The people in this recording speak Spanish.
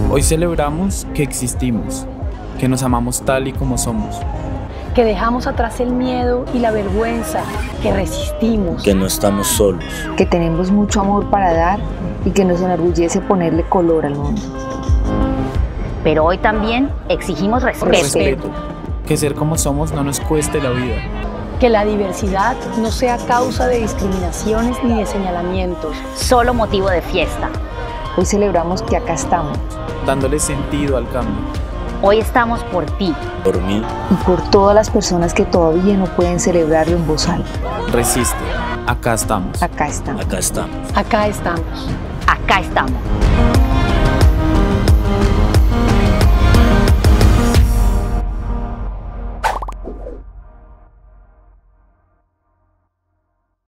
Hoy celebramos que existimos, que nos amamos tal y como somos. Que dejamos atrás el miedo y la vergüenza, que resistimos. Que no estamos solos. Que tenemos mucho amor para dar y que nos enorgullece ponerle color al mundo. Pero hoy también exigimos respeto. Que ser como somos no nos cueste la vida. Que la diversidad no sea causa de discriminaciones ni de señalamientos. Solo motivo de fiesta. Hoy celebramos que acá estamos. Dándole sentido al cambio. Hoy estamos por ti. Por mí. Y por todas las personas que todavía no pueden celebrarlo en voz alta. Resiste. Acá estamos. Acá estamos. Acá estamos. Acá estamos. Acá estamos.